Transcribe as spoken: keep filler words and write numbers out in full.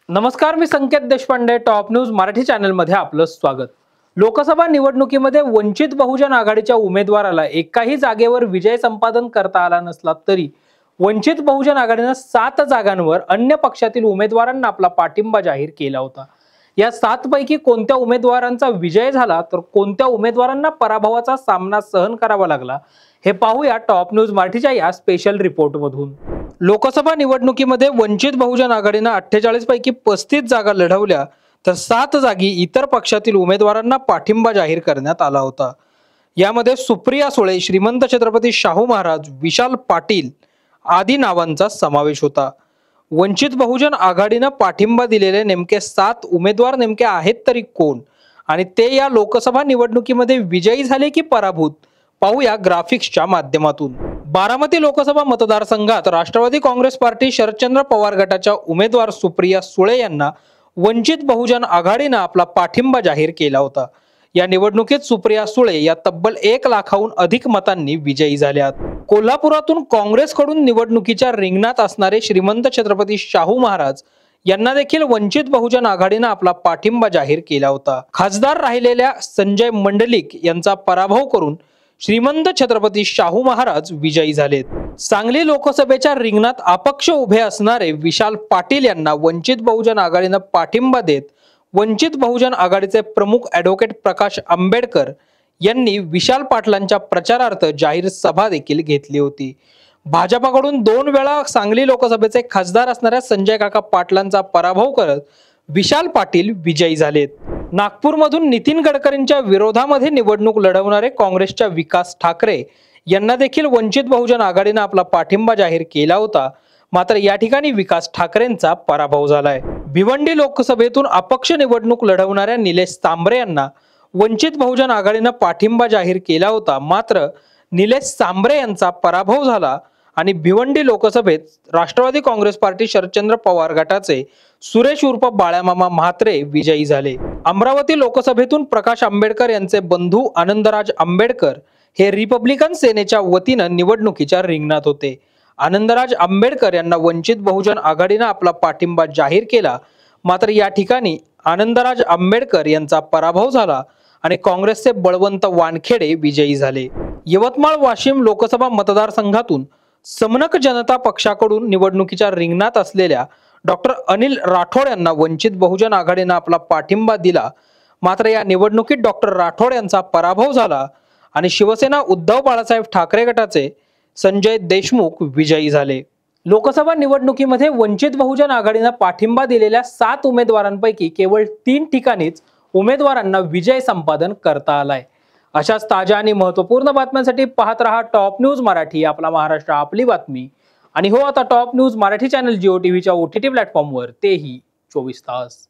नमस्कार, मी Sanket Deshpande. Top news Marathi channel मध्ये आपलं स्वागत. लोकसभा निवडणुकीमध्ये वंचित बहुजन आघाडीच्या उमेदवाराला एकाही जागेवर विजय संपादन करता आला नसला तरी वंचित बहुजन आघाडीने सात जागांवर अन्य पक्षातील उमेदवारांना आपला पाठिंबा जाहीर केला होता. या सात पैकी कोणत्या उमेदवारांचा विजय झाला तर कोणत्या उमेदवारांना पराभवाचा सामना सहन करावा लागला हे पाहूया टॉप न्यूज मराठीच्या या स्पेशल रिपोर्ट मधून. लोकसभा निवडणुकीमध्ये वंचित बहुजन आघाडीने अठ्ठेचाळीस पैकी पस्तीस जागा लढवल्या तर सात जागी इतर पक्षातील उमेदवारांना पाठिंबा जाहीर करण्यात आला होता. यामध्ये सुप्रिया सुळे, श्रीमंत छत्रपती शाहू महाराज, विशाल पाटील आदी नावांचा समावेश होता. वंचित बहुजन आघाडीने पाठिंबा दिलेले नेमके सात उमेदवार नेमके आहेत तरी कोण आणि ते या लोकसभा निवडणुकीमध्ये विजयी झाले की पराभूत पाहूया ग्राफिक्सच्या माध्यमातून. बारामती लोकसभा मतदारसंघात राष्ट्रवादी काँग्रेस पार्टी शरदचंद्र पवार गटाच्या उमेदवार सुप्रिया सुळे यांना वंचित बहुजन आघाडीने आपला पाठिंबा जाहीर केला होता. या निवडणुकीत सुप्रिया सुळे या तब्बल एक लाखाहून अधिक मतांनी विजयी झाल्यात. कोल्हापुरातून काँग्रेसकडून निवडणुकीच्या रिंगणात असणारे श्रीमंत छत्रपती शाहू महाराज यांना देखील वंचित बहुजन आघाडीने आपला पाठिंबा जाहीर केला होता. खासदार राहिलेल्या संजय मंडलिक यांचा पराभव करून श्रीमंत छत्रपती शाहू महाराज विजयी झालेत. सांगली लोकसभेच्या रिंगणात अपक्ष उभे असणारे विशाल पाटील यांना वंचित बहुजन आघाडीने पाठिंबा देत वंचित बहुजन आघाडीचे प्रमुख ॲडव्होकेट प्रकाश आंबेडकर यांनी विशाल पाटलांच्या प्रचारार्थ जाहीर सभा देखील घेतली होती. भाजपाकडून दोन वेळा सांगली लोकसभेचे खासदार असणाऱ्या संजय काका पाटलांचा पराभव करत विशाल पाटील विजयी झालेत. नागपूरमधून नितीन गडकरींच्या विरोधामध्ये निवडणूक लढवणारे काँग्रेसच्या विकास ठाकरे यांना देखील वंचित बहुजन आघाडीने आपला पाठिंबा जाहीर केला होता. मात्र या ठिकाणी विकास ठाकरेंचा पराभव झालाय. भिवंडी लोकसभेतून अपक्ष निवडणूक लढवणाऱ्या निलेश सांबरे यांना वंचित बहुजन आघाडीने पाठिंबा जाहीर केला होता. मात्र निलेश सांबरे यांचा पराभव झाला आणि भिवंडी लोकसभेत राष्ट्रवादी काँग्रेस पार्टी शरदचंद्र पवार गटाचे सुरेश उर्फ बाळामामा म्हात्रे विजयी झाले. अमरावती लोकसभेतून प्रकाश आंबेडकर यांचे बंधू आनंदराज आंबेडकर हे रिपब्लिकन सेनेच्या वतीने निवडणुकीच्या रिंगणात होते. आनंदराज आंबेडकर यांना वंचित बहुजन आघाडीने आपला पाठिंबा जाहीर केला. मात्र या ठिकाणी आनंदराज आंबेडकर यांचा पराभव झाला आणि काँग्रेसचे बळवंत वानखेडे विजयी झाले. यवतमाळ वाशिम लोकसभा मतदारसंघातून समनक जनता पक्षाकडून निवडणुकीच्या रिंगणात असलेल्या डॉक्टर अनिल राठोड यांना वंचित बहुजन आघाडीने आपला पाठिंबा दिला. मात्र या निवडणुकीत डॉक्टर राठोड यांचा पराभव झाला आणि शिवसेना उद्धव बाळासाहेब ठाकरे गटाचे संजय देशमुख विजयी झाले. लोकसभा निवडणुकीमध्ये वंचित बहुजन आघाडीने पाठिंबा दिलेल्या सात उमेदवारांपैकी केवळ तीन ठिकाणीच उमेदवारांना विजय संपादन करता आलाय. अशाच ताज्या आणि महत्त्वपूर्ण बातम्यांसाठी पाहत रहा टॉप न्यूज मराठी, आपला महाराष्ट्र आपली बातमी. आणि हो, आता top news Marathi channel Jio टीव्हीच्या ओ टी टी प्लॅटफॉर्मवर तेही चोवीस तास.